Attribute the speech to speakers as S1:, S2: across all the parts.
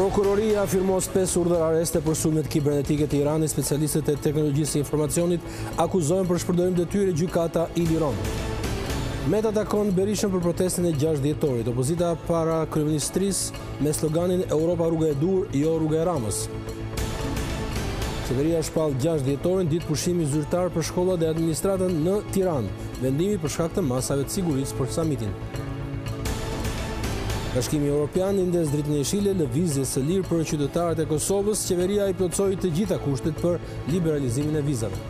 S1: Prokuroria firmos 5 urdhër areste për sulmet kibernetike të Iranit. Specialistët e teknologjisë së informacionit akuzojnë për shpërdorim detyre gjykata i liron. Meta takon Berishën për protestën e 6 dhjetorit. Opozita para kryeministrisë me sloganin Europa rruga e dur, jo rruga e Ramës. Qeveria shpall 6 dhjetorin ditë pushimi zyrtar për shkollat dhe administratën në Tiranë. Vendimi për shkak të masave të sigurisë për samitin. Bashkimi Evropian indes dritën e jeshile lëvizjes së lirë për qytetarët e Kosovës. Qeveria i plotësoi të gjitha kushtet për liberalizimin e vizave.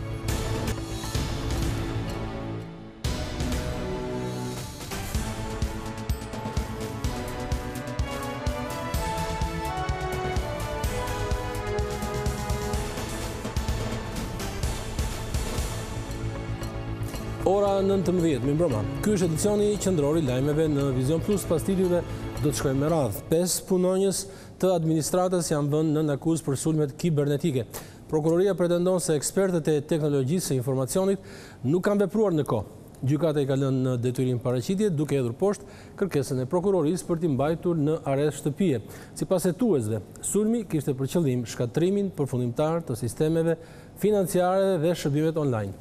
S1: Ora 19:00, mirëmbrëma. Ky është edicioni qendror i lajmeve në Vizion Plus. Pas titujve do të shkojmë me radhë. 5 punonjës të administratës janë vënë nën akuzë për sulmet kibernetike. Prokuroria pretendon se ekspertët e teknologjisë së informacionit nuk kanë vepruar në kohë. Gjykata i ka lënë në detyrim paraqitje duke hedhur poshtë kërkesën e prokurorisë për t'i mbajtur në arrest shtëpie. Sipas hetuesve, sulmi kishte për qëllim shkatrimin përfundimtar të sistemeve financiare dhe shërbimet online.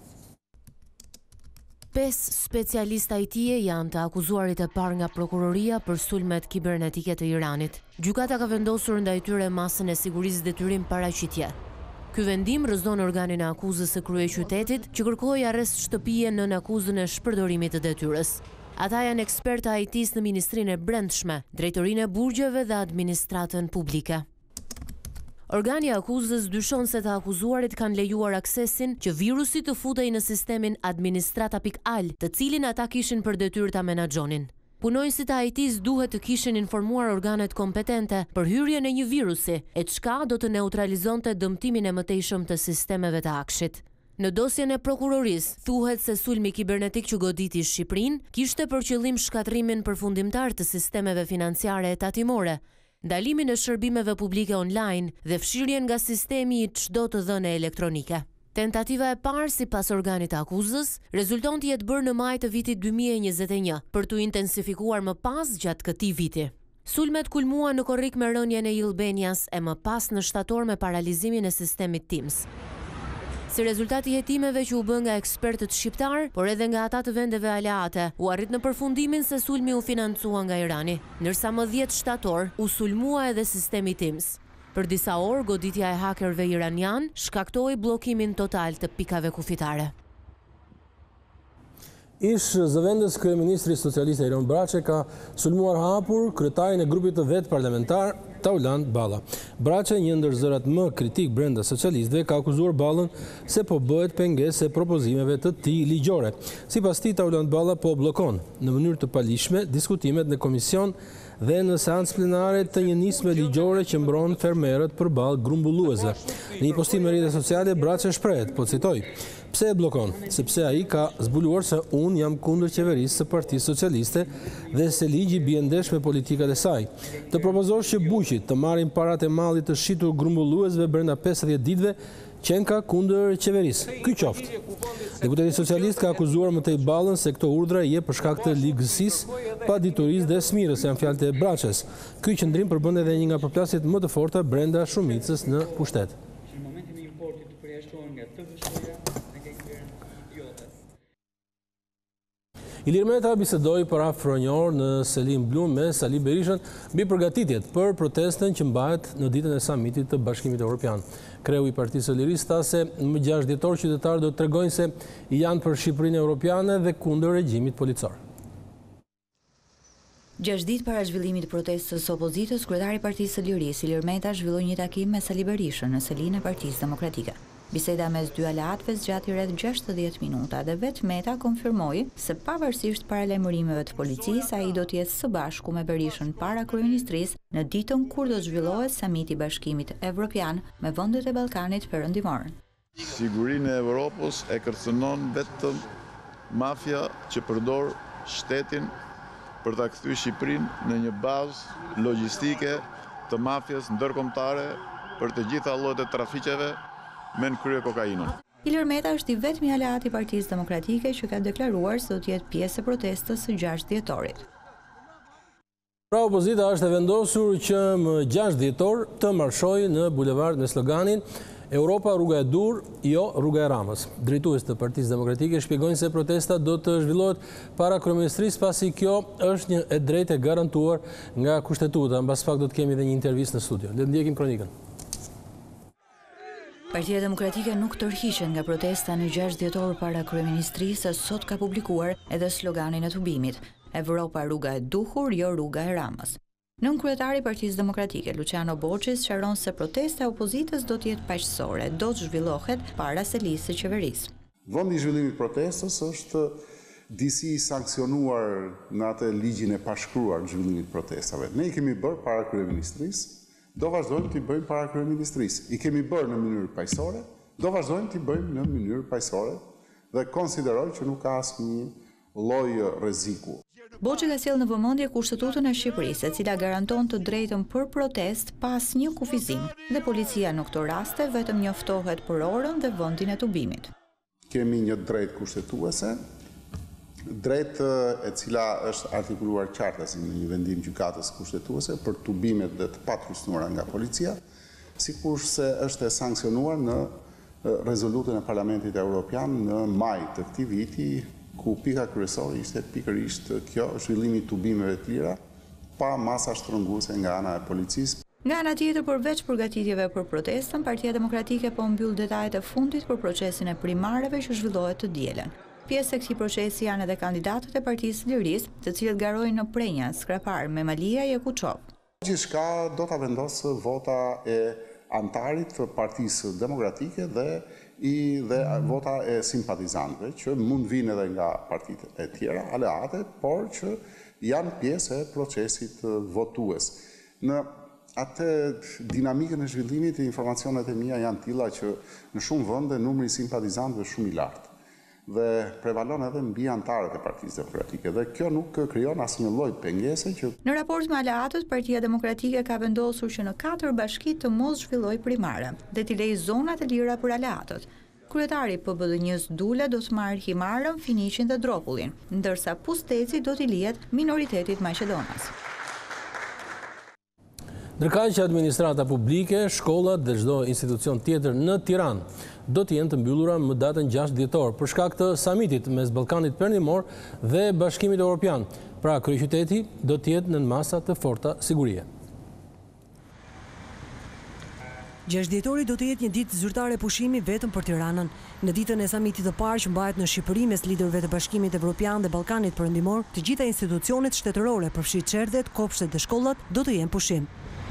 S2: 5 specialistë IT-e janë të akuzuarit e parë nga prokuroria për sulmet kibernetike të Iranit. Gjykata ka vendosur ndaj tyre masën e sigurisë detyrim paraqitje. Ky vendim rrëzon organin e akuzës së kryeqytetit që kërkoi arrest shtëpie nën akuzën e shpërdorimit të detyrës. Ata janë ekspertë IT-s në Ministrinë e Brendshme, Drejtorinë e Burgjeve dhe Administratën Publike. Organi i akuzës dyshon se të akuzuarit kanë lejuar aksesin që virusi të futej në sistemin administrata.al, të cilin ata kishin për detyrë ta menaxhonin. Punonjësit e IT-s duhet të kishin informuar organet kompetente për hyrjen e një virusi, e çka do të neutralizonte dëmtimin e mëtejshëm të sistemeve të akshit. Në dosjen e prokurorisë thuhet se sulmi kibernetik që goditi Shqipërinë kishte për qëllim shkatrimin përfundimtar të sistemeve financiare e tatimore, ndalimin e shërbimeve publike online dhe fshirjen nga sistemi i çdo të dhënë elektronike. Tentativa e parë sipas organit të akuzës rezulton të jetë bërë në maj të vitit 2021 për t'u intensifikuar më pas gjatë këtij viti. Sulmet kulmuan në korrik me rënjen e Ilbenias e më pas në shtator me paralizimin e sistemit Teams. Si rezultati i hetimeve që u bën nga ekspertët shqiptar, por edhe nga ata të vendeve aleate, u arrit në përfundimin se sulmi u financua nga Irani, ndërsa më 10 shtator u sulmua edhe sistemi Teams. Për disa orë, goditja e hakerëve iranian shkaktoi bllokimin total të pikave kufitare.
S1: Ish zëvendës kryeministri socialist Iron Braçe ka sulmuar hapur kryetarin e grupit të vet parlamentar Tauland Balla. Braçe, një ndër zërat më kritik brenda socialistëve, ka akuzuar Ballën se po bëhet pengesë e propozimeve të tij ligjore. Sipas tij, Tauland Balla po bllokon në mënyrë të palishme diskutimet në komision dhe në seancë plenare të një nisme ligjore që mbron fermerët përballë grumbulluesve. Në një postim në rrjetet sociale, Braçe shprehet, po citoj: "Pse e bllokon? Sepse ai ka zbuluar se unë jam kundër qeverisë së Partisë Socialiste dhe se ligji bie ndesh me politikat e saj. Të propozosh që buqit të marrin parat e mallit të shitur grumbulluesve brenda 50 ditëve qenë ka kundër qeverisë. Ky qoftë." Deputeti socialist ka akuzuar më tej Ballën se këto urdhra i jep për shkak të ligësisë, paditurisë dhe smirës, janë fjalët e Braçes. Ky qendrim përbën edhe një nga përplasjet më të forta brenda shumicës në pushtet. Ilir Meta bisedoi për afro një orë në Selim Blum me Sali Berishën mbi përgatitjet për protestën që mbahet në ditën e samitit të Bashkimit Evropian. Kreu i Partisë së Lirisë tha se më 6 dhjetor qytetarë do të tregojnë se janë për Shqipërinë Evropiane dhe kundër regjimit policor.
S3: 6 ditë para zhvillimit të protestës së opozitës, kryetari i Partisë së Lirisë, Ilir Meta, zhvilloi një takim me Sali Berishën në selinë e Partisë Demokratike. Biseda mes dy aleatëve zgjati rreth 60 minuta dhe vetë Meta konfirmoi se pavarësisht paralajmërimeve të policisë, ai do të jetë së bashku me Berishën para kryeministrisë në ditën kur do zhvillohet samiti i Bashkimit Evropian me vendet e Ballkanit Perëndimor.
S4: Sigurinë e Evropës e kërcënon vetëm mafia që përdor shtetin për ta kthyer Shqipërinë në një bazë logjistike të mafias ndërkombëtare për të gjitha llojet e trafiqeve me në krye kokainën.
S3: Ilir Meta është i vetmi aleat i Partisë Demokratike që ka deklaruar se do të jetë pjesë e protestës së 6 dhjetorit.
S1: Pra opozita është e vendosur që më 6 dhjetor të marshojë në bulevard me sloganin Europa rruga e dur, jo rruga e Ramës. Drejtues të Partisë Demokratike shpjegojnë se protesta do të zhvillohet para kryeministrisë pasi kjo është një e drejtë e garantuar nga kushtetuta. Mbas pak do të kemi edhe një intervistë në studio. Le të ndjekim kronikën.
S3: Partia Demokratike nuk tërhiqet nga protesta në 6 dhjetor para kryeministrisë, sot ka publikuar edhe sloganin e tubimit: Evropa rruga e duhur, jo rruga e Ramës. Nënkryetari i Partisë Demokratike, Luciano Boçi, sqaron se protesta e opozitës do të jetë paqësore, do të zhvillohet para selisë së qeverisë.
S5: Vendi i zhvillimit protestës është disi i sankcionuar në atë ligjin e pashkruar të zhvillimit protestave. Ne i kemi bërë para kryeministrisë, do vazhdojmë t'i bëjmë para kryeministrisë. I kemi bërë në mënyrë paqësore, do vazhdojmë t'i bëjmë në mënyrë paqësore dhe konsideroj që nuk ka asnjë lloj rreziku.
S3: Boçi ka sjellë në vëmendje Kushtetutën e Shqipërisë, e cila garanton të drejtën për protestë pa asnjë kufizim, dhe policia në këto raste vetëm njoftohet për orën dhe vendin e tubimit.
S5: Kemi një drejtë kushtetuese, drejtë e cila është artikuluar qartë si në një vendim gjykatës kushtetuese për tubimet dhe të patrusnuara nga policia, sikurse është e sankcionuar në rezolutën e Parlamentit Evropian në maj të këtij viti, ku pika kryesore ishte pikërisht kjo, zhvillimi i tubimeve të lira pa masa shtrënguese nga ana e policisë.
S3: Nga ana tjetër, përveç përgatitjeve për protestën, Partia Demokratike po mbyll detajet e fundit për procesin e primareve që zhvillohet të dielën. Pjesë e këtij procesi janë edhe kandidatët e Partisë së Lirisë, të cilët garojnë në prenja skrapar me Malia Jekuçov.
S5: Gjithçka do ta vendosë vota e antarit të Partisë Demokratike dhe vota e simpatizantëve, që mund vinë edhe nga partitë e tjera, aleate, por që janë pjesë e procesit votues. Në atë dinamikën e zhvillimit, informacionet e mia janë tilla që në shumë vende numri i simpatizantëve është shumë i lartë dhe prevalon edhe mbi antarët e Partisë Demokratike, dhe kjo nuk krijon asnjë lloj pengese që...
S3: Në raport me aleatët, Partia Demokratike ka vendosur që në 4 bashki të mos zhvillojë primare dhe t'i lejë zonat e lira për aleatët. Kryetari PBD-s Dule do të marrë Himarën, Finiqin dhe Dropullin, ndërsa Pusteci do t'i lihet minoritetit maqedonas.
S1: Ndërkaq që administrata publike, shkollat dhe çdo institucion tjetër në Tiranë do të jenë të mbyllura më datën 6 dhjetor për shkak të samitit mes Ballkanit Perëndimor dhe Bashkimit Evropian. Pra kryeqyteti do të jetë nën masa të forta sigurie.
S6: 6 dhjetori do të jetë një ditë zyrtare pushimi vetëm për Tiranën. Në ditën e samitit të parë që mbahet në Shqipëri mes liderëve të Bashkimit Evropian dhe Ballkanit Perëndimor, të gjitha institucionet shtetërore, përfshi qerdhet, kopshtet dhe shkollat, do të jenë pushim.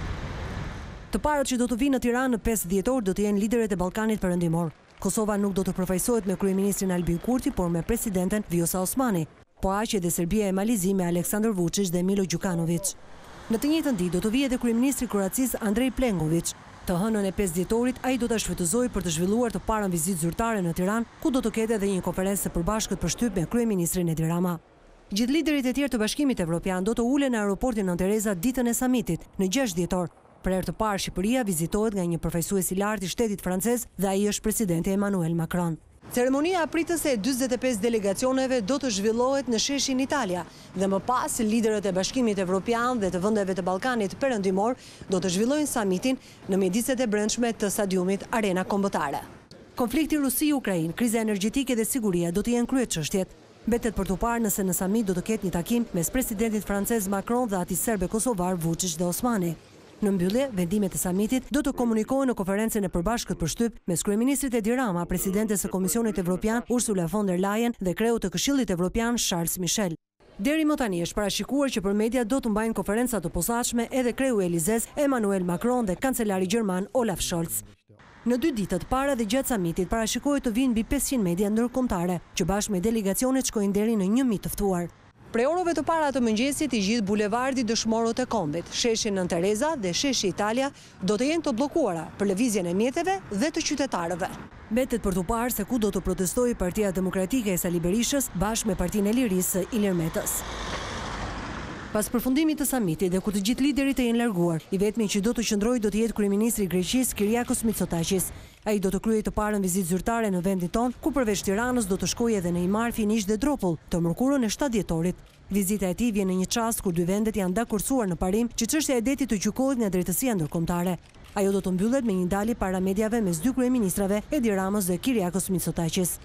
S6: Të parët që do të vinë në Tiranë në 5 dhjetor do të jenë liderët e Ballkanit Perëndimor. Kosova nuk do të përfaqësohet me kryeministrin Albin Kurti, por me presidenten Vjosa Osmani, po aq edhe Serbia e Malizi me Aleksandar Vučić dhe Milo Đukanović. Në të njëjtën ditë do të vijë edhe kryeministri i Kroacisë Andrej Plenković. Të hënën e 5 dhjetorit ai do ta shfrytëzojë për të zhvilluar të parën vizitë zyrtare në Tiranë, ku do të ketë edhe një konferencë së përbashkët për shtyp me kryeministrin Edi Rama. Gjithë liderit e tjerë të Bashkimit Evropian do të ulen në aeroportin Nën Tereza ditën e samitit, në 6 dhjetor. Për herë të parë Shqipëria vizitohet nga një përfaqësues i lartë i shtetit francez dhe ai është presidenti Emmanuel Macron. Ceremonia apritëse e 45 delegacioneve do të zhvillohet në sheshin Italia dhe më pas liderët e Bashkimit Evropian dhe të vendeve të Ballkanit Perëndimor do të zhvillojnë samitin në mjediset e brendshme të stadiumit Arena Kombëtare. Konflikti Rusi-Ukrainë, kriza energjetike dhe siguria do të jenë kryeçështjet. Mbetet për tu parë nëse në samit do të ketë një takim mes presidentit francez Macron dhe atij serbe kosovar Vučić dhe Osmani. Në mbyllje, vendimet e samitit do të komunikohen në konferencën e përbashkët për shtyp mes kryeministrit Edi Rama, presidentes së Komisionit Evropian Ursula von der Leyen dhe kreut të Këshillit Evropian Charles Michel. Deri më tani është parashikuar që për media do të mbajnë konferenca të posaçme edhe kreu i Elizes Emmanuel Macron dhe kancelari gjerman Olaf Scholz. Në 2 ditët para dhe gjatë samitit parashikohet të vinë mbi 500 media ndërkombëtare, që bashkë me delegacionet shkojnë deri në 1000 të ftuar. Prej orëve të para të mëngjesit i gjithë bulevardi Dëshmorët e Kombit, sheshi Nën Tereza dhe sheshi Italia do të jenë të bllokuara për lëvizjen e mjeteve dhe të qytetarëve. Mbetet për tu parë se ku do të protestojë Partia Demokratike e Sali Berishës bashkë me Partinë e Lirisë së Ilir Metës. Pas përfundimit të samitit dhe kur të gjithë liderit e jenë larguar, i vetmi që do të qëndrojë do të jetë kryeministri i Greqisë Kyriakos Mitsotakis. Ai do të kryejë të parën vizitë zyrtare në vendin tonë, ku përveç Tiranës do të shkojë edhe në Himar, Finish dhe Dropull, të mërkurën e 7 dhjetorit. Vizita e tij vjen në një çast kur dy vendet janë dakursuar në parim që çështja e detit të gjykohet nga drejtësia ndërkombëtare. Ajo do të mbyllet me një ndalje para mediave mes dy kryeministrave, Edi Ramës dhe Kyriakos Mitsotakis.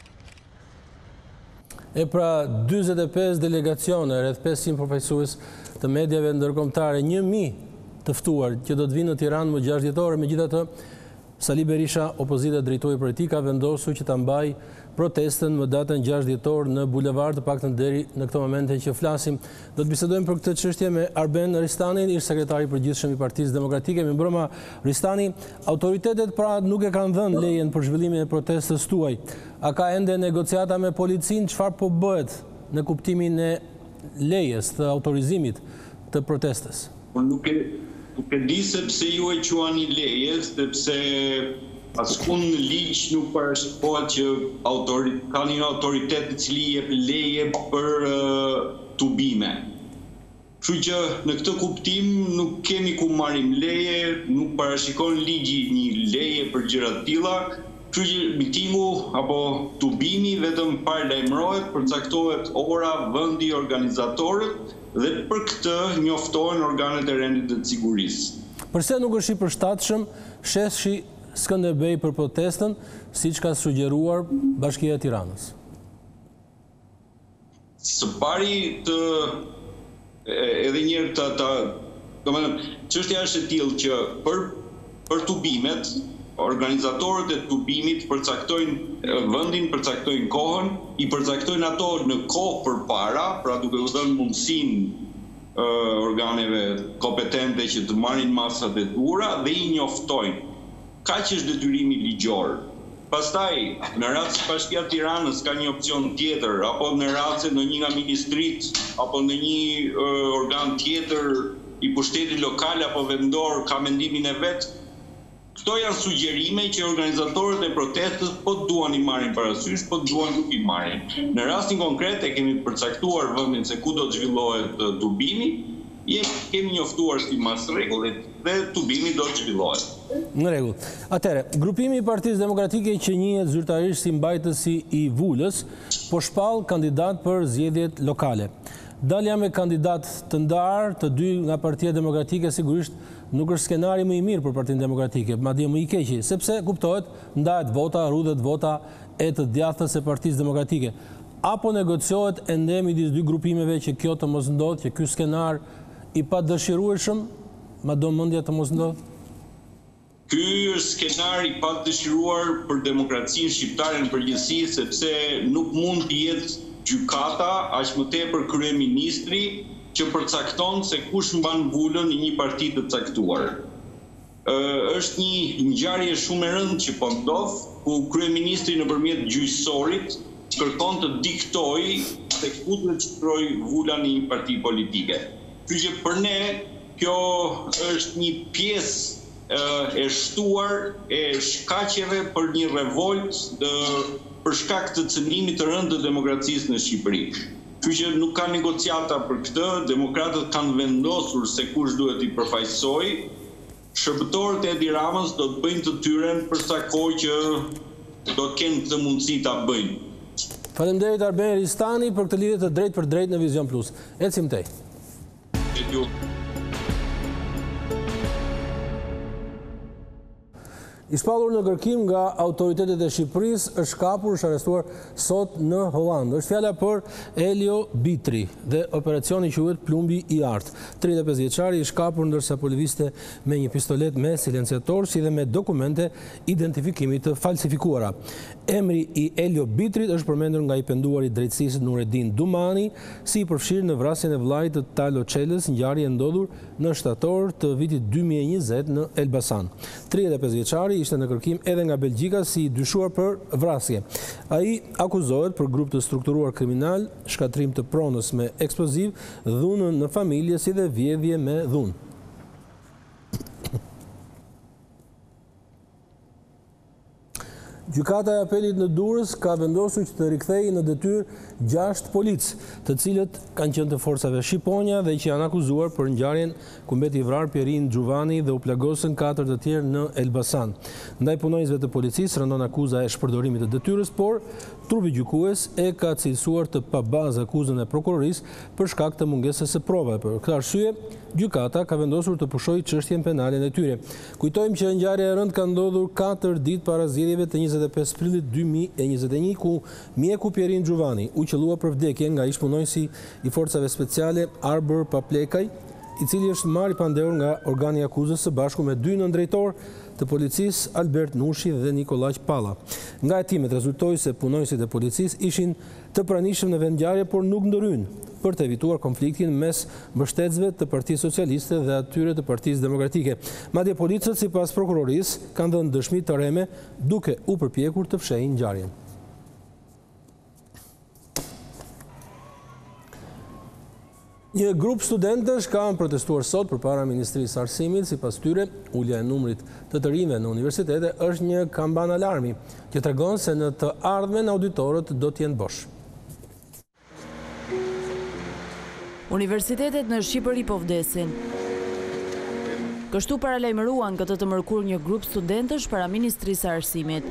S1: E pra 45 delegacione, rreth 500 përfaqësues të mediave ndërkombëtare, 1000 të ftuar që do të vinë në Tiranë më 6 dhjetor. Megjithatë, Sali Berisha, opozita drejtori politik, ka vendosur që ta mbajë protestën më datën 6 dhjetor në bulevard, të paktën deri në këtë moment që flasim. Do të bisedojmë për këtë çështje me Arben Ristanin, ish sekretari i përgjithshëm i Partisë Demokratike. Me mbrëma, Ristani, autoritetet pra nuk e kanë dhënë lejen për zhvillimin e protestës tuaj. A ka ende negociata me policinë? Çfarë po bëhet në kuptimin e lejes, të autorizimit të protestës?
S7: Nuk e di sepse ju e quani leje, sepse askund në ligj nuk parashikohet që ka një autoritet i cili jep leje për tubime. Kështu që në këtë kuptim nuk kemi ku marrim leje, nuk parashikon ligji një leje për gjëra të tilla. Kështu që mitingu apo tubimi vetëm paralajmërohet, përcaktohet ora, vendi, organizatorët dhe për këtë njoftohen organet e rendit të sigurisë.
S1: Përse nuk është i përshtatshëm sheshi Skënderbej për protestën, siç ka sugjeruar Bashkia e Tiranës?
S7: Së pari edhe një domethënë çështja është e tillë që për tubimet, organizatorët e tubimit përcaktojnë vendin, përcaktojnë kohën, i përcaktojnë ato në kohë përpara, pra duke u dhënë mundësinë organeve kompetente që të marrin masat e tura dhe i njoftojnë. Kaq është detyrimi ligjor. Pastaj, në rast se Bashkia e Tiranës ka një opcion tjetër, apo në rast se në një nga ministrit, apo në një organ tjetër i pushtetit lokal apo vendor ka mendimin e vet, këto janë sugjerime që organizatorët e protestës po duan i marrin parasysh, po duan nuk i marrin. Në rastin konkret e kemi përcaktuar vendin se ku do të zhvillohet tubimi, kemi njoftuar sipas rregullit dhe tubimi do të zhvillohet.
S1: Në rregull. Atëherë, grupimi i Partisë Demokratike që njihet zyrtarisht si mbajtësi i Vulës, po shpall kandidat për zgjedhjet lokale. Dalja me kandidat të ndarë të dy nga Partia Demokratike sigurisht nuk është skenari më i mirë për Partinë Demokratike, madje më i keqi, sepse kuptohet ndahet vota, rrudhet vota e të djathtës e Partisë Demokratike. Apo negociohet ende midis dy grupimeve që kjo të mos ndodhë, që ky skenar i padëshirueshëm, madomendja të mos ndodhë?
S7: Ky është skenar i padëshiruar për demokracinë shqiptare në përgjithësi, sepse nuk mund të jetë gjykata, aq më tepër kryeministri, që përcakton se kush mban vulën i një parti të caktuar. Është një ngjarje shumë e rëndë që po ndodh, ku kryeministri nëpërmjet gjyqësorit kërkon të diktojë se ku të çtrojë vula në një parti politike. Kështu që për ne kjo është një pjesë e shtuar e shkaqeve për një revolt për shkak të cënimit të rëndë të demokracisë në Shqipëri. Kështu që nuk ka negociata për këtë, demokratët kanë vendosur se kush duhet i përfaqësojë. Shërbëtorët e Edi Ramës do të bëjnë të tyren për sa kohë që do të kenë këtë mundësi ta bëjnë.
S1: Faleminderit Arben Ristani për këtë lidhje të drejtë për drejtë në Vizion Plus. Ecim tej. I shpallur në kërkim nga autoritetet e Shqipërisë, është kapur, është arrestuar sot në Hollandë. Është fjala për Elio Bitri dhe operacioni quhet Plumbi i Artë. 35 vjeçari i shkapur ndërsa po lëvizte me një pistolet me silenciator si dhe me dokumente identifikimi të falsifikuara. Emri i Elio Bitrit është përmendur nga i penduari drejtësisë Nureddin Dumani si i përfshirë në vrasjen e vllait të Talo Çelës, ngjarje ndodhur në shtator të vitit 2020 në Elbasan. 35 vjeçari ishte në kërkim edhe nga Belgjika si i dyshuar për vrasje. Ai akuzohet për grup të strukturuar kriminal, shkatrim të pronës me eksploziv, dhunën në familje si dhe vjedhje me dhunë. Gjykata e apelit në Durrës ka vendosur që të rikthejë në detyrë 6 policë, të cilët kanë qenë të forcave shqiponja dhe që janë akuzuar për ngjarjen ku mbeti i vrarë Pierin Xhuvani dhe u plagosën 4 të tjerë në Elbasan. Ndaj punonjësve të policisë rëndon akuza e shpërdorimit të detyrës, por trupi gjykues e ka cilësuar të pabazë akuzën e prokurorisë për shkak të mungesës së provave. Për këtë arsye, gjykata ka vendosur të pushojë çështjen penale në tyre. Kujtojmë që ngjarja e rëndë ka ndodhur 4 ditë para zgjedhjeve të 25 prillit 2021, ku mjeku Pierin Xhuvani u qellua për vdekje nga ish-punonjësi i forcave speciale Arbër Paplekaj, i cili është marrë pa ndehur nga organi i akuzës së bashku me 2 nëndrejtor të policisë, Albert Nushi dhe Nikolaj Palla. Nga hetimet rezultoi se punonjësit e policisë ishin të pranishëm në vendngjarje, por nuk ndërhyn për të evituar konfliktin mes mbështetësve të Partisë Socialiste dhe atyre të Partisë Demokratike. Madje policët, sipas prokurorisë, kanë dhënë dëshmi të rreme duke u përpjekur të fshehin ngjarjen. Një grup studentësh kanë protestuar sot përpara Ministrisë së Arsimit. Sipas tyre, ulja e numrit të rinjve në universitete është një kamban alarmi që tregon se në të ardhmen auditorët do të jenë bosh.
S8: Universitetet në Shqipëri po vdesin. Kështu paralajmëruan këtë të mërkur një grup studentësh para Ministrisë së Arsimit.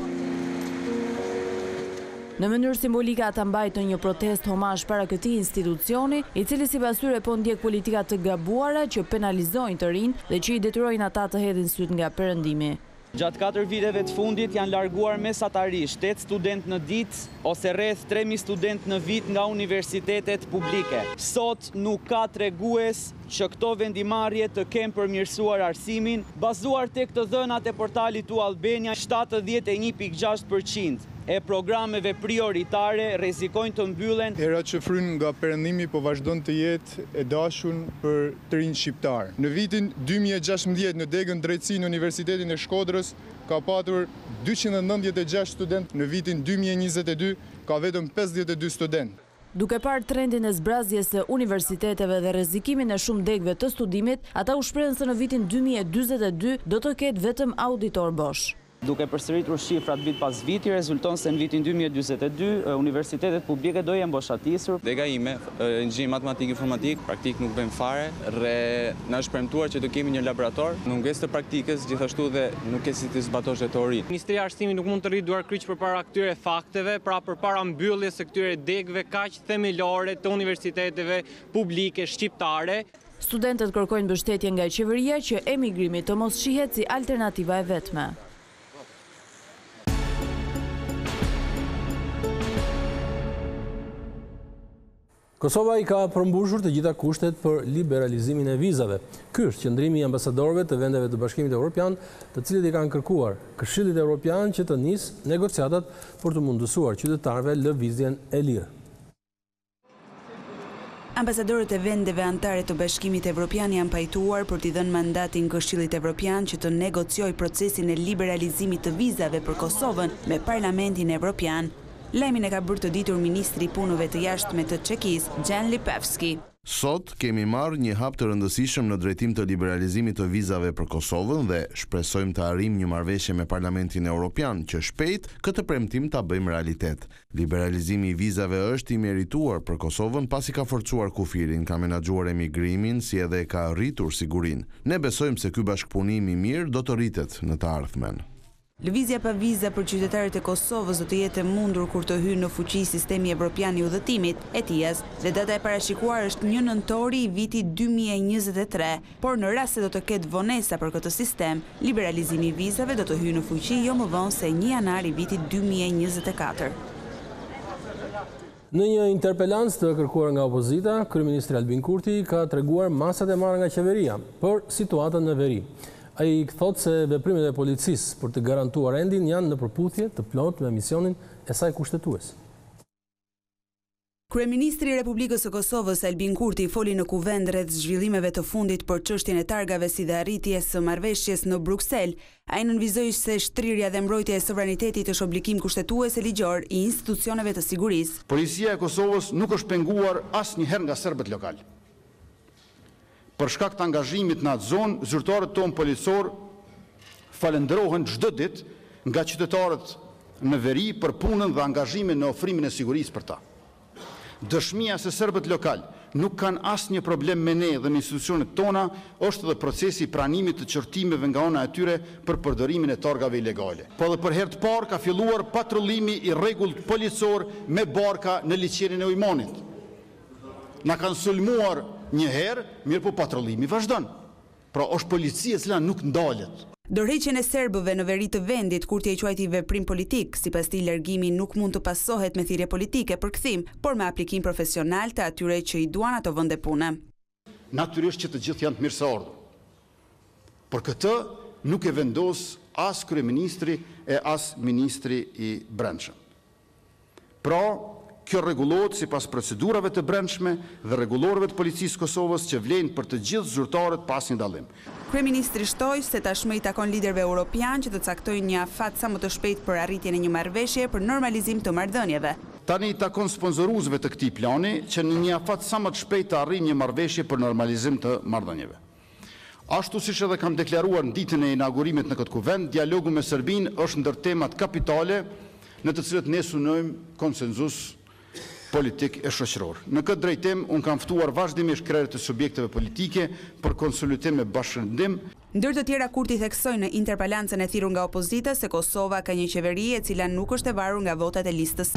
S8: Në mënyrë simbolike ata mbajtën një protest homazh para këtij institucioni, i cili sipas tyre po ndjek politika të gabuara që penalizojnë të rinjt dhe që i detyrojnë ata të hedhin syt nga perëndimi.
S9: Gjatë 4 viteve të fundit janë larguar mesatarisht 8 student në ditë ose rreth 3000 student në vit nga universitetet publike. Sot nuk ka tregues që këto vendimarrje të kenë përmirësuar arsimin, bazuar tek të dhënat e portalit U Albania, 71.6% e programeve prioritare rrezikojnë të mbyllen.
S10: Era që fryn nga perëndimi po vazhdon të jetë e dashur për të rinj shqiptar. Në vitin 2016 në degën drejtësi në Universitetin e Shkodrës ka patur 296 student, në vitin 2022 ka vetëm 52 student.
S8: Duke parë trendin e zbrazjes së universiteteve dhe rrezikimin e shumë degëve të studimit, ata u shprehën se në vitin 2042 do të ketë vetëm auditor bosh.
S9: Duke përsëritur shifrat vit pas viti, rezulton se në vitin 2022 universitetet publike do jenë boshatisur.
S11: Dega ime, inxhinierim matematik informatik, praktik nuk bëjmë fare, na është premtuar që do kemi një laborator, mungesë të praktikës, gjithashtu dhe nuk e si të zbatosh teoritë.
S12: Ministria e Arsimit nuk mund të rritë duar kryq përpara këtyre fakteve, pra përpara mbylljes së këtyre degëve kaq themelore të universiteteve publike shqiptare.
S8: Studentët kërkojnë mbështetje nga qeveria që emigrimi të mos shihet si alternativa e vetme.
S1: Kosova i ka përmbushur të gjitha kushtet për liberalizimin e vizave. Ky është qëndrimi i ambasadorëve të vendeve të Bashkimit Evropian, të cilët i kanë kërkuar Këshillit Evropian që të nisë negociatat për të mundësuar qytetarëve lëvizjen e lirë.
S13: Ambasadorët e vendeve anëtare të Bashkimit Evropian janë pajtuar për t'i dhënë mandatin Këshillit Evropian që të negociojë procesin e liberalizimit të vizave për Kosovën me Parlamentin Evropian. Lajmin e ka bërë të ditur Ministri i Punëve të Jashtme të Çekisë, Jan Lipevski.
S14: Sot kemi marrë një hap të rëndësishëm në drejtim të liberalizimit të vizave për Kosovën dhe shpresojmë të arrijmë një marrëveshje me Parlamentin Evropian që shpejt këtë premtim ta bëjmë realitet. Liberalizimi i vizave është i merituar për Kosovën pasi ka forcuar kufirin, ka menaxhuar emigrimin si edhe ka rritur sigurinë. Ne besojmë se ky bashkëpunim i mirë do të rritet në të ardhmen.
S13: Lëvizja pa viza për qytetarët e Kosovës do të jetë e mundur kur të hyjë në fuqi sistemi evropian i udhëtimit, ETIAS, dhe data e parashikuar është 1 nëntori i vitit 2023, por në rast se do të ketë vonesa për këtë sistem, liberalizimi i vizave do të hyjë në fuqi jo më vonë se 1 janar i vitit 2024.
S1: Në një interpelancë të kërkuar nga opozita, kryeministri Albin Kurti ka treguar masat e marra nga qeveria për situatën në veri. Ai thotë se veprimet e policisë për të garantuar rendin janë në përputhje të plotë me misionin e saj kushtetues.
S13: Kryeministri i Republikës së Kosovës Albin Kurti foli në kuvend rreth zhvillimeve të fundit për çështjen e targave si dhe arritjes së marrëveshjes në Bruksel. Ai nënvizoi se shtrirja dhe mbrojtja e sovranitetit është obligim kushtetues e ligjor i institucioneve të sigurisë.
S15: Policia e Kosovës nuk është penguar asnjëherë nga serbët lokal. Për shkak të angazhimit në atë zonë, zyrtarët tonë policor falendrohen çdo ditë nga qytetarët në veri për punën dhe angazhimin në ofrimin e sigurisë për ta. Dëshmia se serbët lokal nuk kanë asnjë problem me ne dhe me institucionet tona, është dhe procesi i pranimit të qortimeve nga ana e tyre për përdorimin e targave ilegale. Po dhe për herë të parë ka filluar patrullimi i rregullt policor me barka në liçenin e Ujmonit. Na kanë sulmuar një herë, mirë po patrullimi vazhdon. Pra është policia e cila nuk ndalet.
S13: Dorëheqjen e serbëve në veri të vendit, Kurti e quajti veprim politik, sipas tij largimi nuk mund të pasohet me thirrje politike për kthim, por me aplikim profesional të atyre që i duan ato vende pune.
S15: Natyrisht që të gjithë janë të mirëseardhur. Por këtë nuk e vendos as kryeministri e as ministri i Brendshëm. Pra, kjo rregullohet sipas procedurave të brendshme dhe rregullorëve të policisë Kosovës që vlen për të gjithë zyrtarët pa asnjë dallim.
S13: Kryeministri shtoi se tashmë i takon liderëve europian që të caktojnë një afat sa më të shpejtë për arritjen e një marrëveshje për normalizim të marrëdhënieve.
S15: Tani i takon sponsoruesve të këtij plani që në një afat sa më të shpejtë të arrijnë një marrëveshje për normalizim të marrëdhënieve. Ashtu siç edhe kam deklaruar në ditën e inaugurimit në këtë kuvend, dialogu me Serbinë është ndër temat kapitale në të cilët ne synojmë konsenzus politik e shoqëror. Në këtë drejtim, unë kam ftuar vazhdimisht krerët e subjekteve politike për konsultim e bashkëndim.
S13: Ndër të tjera, Kurti theksoi në interpelancën e thirrur nga opozita se Kosova ka një qeveri e cila nuk është e varur nga votat e listës.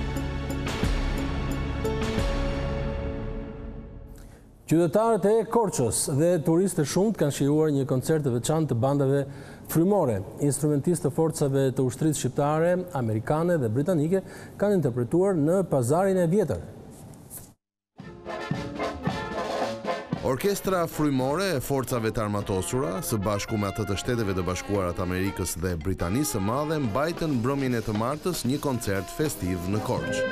S1: Qytetarët e Korçës dhe turistë shumët kanë shijuar një koncert të veçantë të bandave frymore. Instrumentistë të forcave të ushtrisë shqiptare, amerikane dhe britanike kanë interpretuar në pazarin e vjetër.
S14: Orkestra frymore e forcave të armatosura, së bashku me atë të Shteteve të Bashkuara të Amerikës dhe Britanisë së Madhe, mbajtën mbrëmjen e të martës një koncert festiv në Korçë.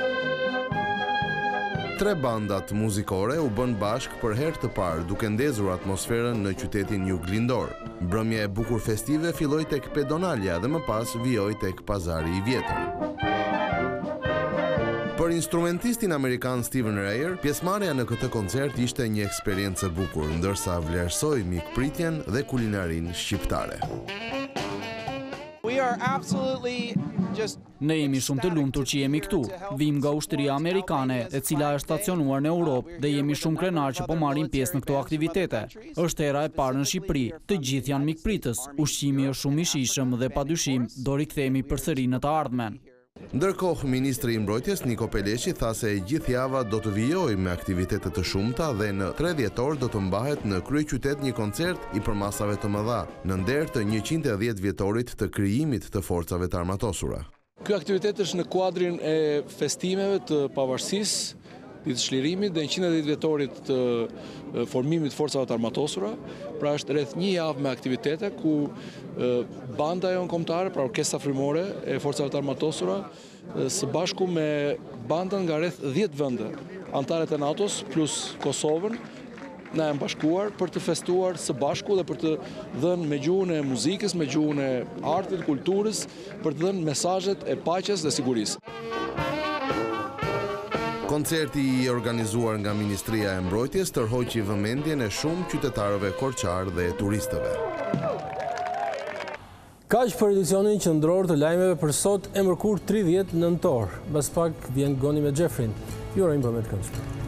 S14: 3 bandat muzikore u bën bashk për herë të parë duke ndezur atmosferën në qytetin juglindor. Mbrëmja e bukur festive filloi tek Pedonalja dhe më pas vijoi tek pazari i vjetër. Për instrumentistin amerikan Steven Rayer, pjesëmarrja në këtë koncert ishte një eksperiencë e bukur, ndërsa vlerësoi mikpritjen dhe kulinarinë shqiptare.
S16: Ne jemi shumë të lumtur që jemi këtu. Vim nga ushtria amerikane, e cila është stacionuar në Europë dhe jemi shumë krenar që po marrim pjesë në këto aktivitete. Është era e parë në Shqipëri. Të gjithë janë mikpritës. Ushqimi është shumë i shijshëm dhe padyshim do rikthehemi përsëri në të ardhmen.
S14: Ndërkohë, ministri i mbrojtjes Niko Peleqi tha se gjithë java do të vijojë me aktivitete të shumta dhe në 3 dhjetor do të mbahet në kryeqytet një koncert i përmasave të mëdha, në nder të 110 vjetorit të krijimit të forcave të armatosura.
S17: Ky aktivitet është në kuadrin e festimeve të pavarësisë, ditë çlirimit dhe 110 vjetorit të formimit të forcave të armatosura. Pra është rreth një javë me aktivitete ku banda jonë kombëtare, pra orkestra frymore e forcave të armatosura, së bashku me bandën nga rreth 10 vende, antarët e NATO-s plus Kosovën, na janë bashkuar për të festuar së bashku dhe për të dhënë me gjuhën e muzikës, me gjuhën e artit, kulturës, për të dhënë mesazhet e paqes dhe sigurisë.
S14: Koncerti i organizuar nga Ministria e Mbrojtjes tërhoqi vëmendjen e shumë qytetarëve korçar dhe turistëve.
S1: Kaq për edicionin qendror të lajmeve për sot, e mërkur 30 nëntor. Mbas pak vjen Goni me Xhefrin. Ju urojmë përmet këndshme.